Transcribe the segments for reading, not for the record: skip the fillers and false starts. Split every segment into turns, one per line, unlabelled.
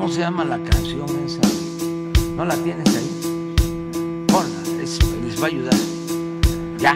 ¿Cómo se llama la canción esa? ¿No la tienes ahí? Ponla, les va a ayudar. Ya.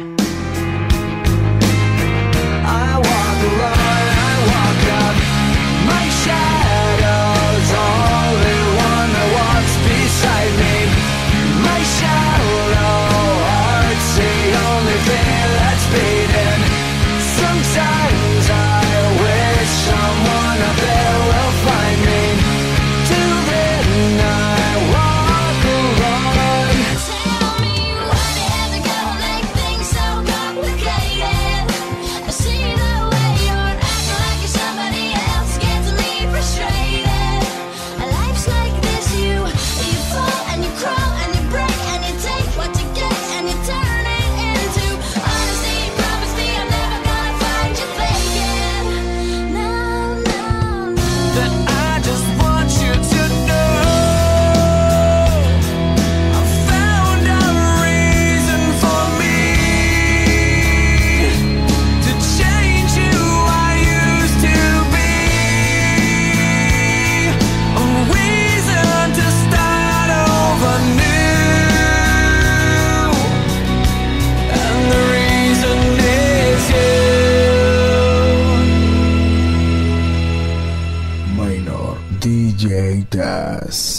I walk alone, I walk up. My shadow's only one that walks beside me. My shallow heart's the only thing that's beating. Sometimes I wish someone up there will find me. Till then I walk alone.
Tell me why they have to go make things so complicated. I see the way you're acting like you're somebody else gets me frustrated. Life's like this, you fall and you crawl and you break and you take what you get and you turn it into honesty. Promise me I'm never gonna find you faking. No, no, no.
That I just want you to know I found a reason for me to change who I used to be. A reason to start over new. And the reason is you.
Minor DJ Das.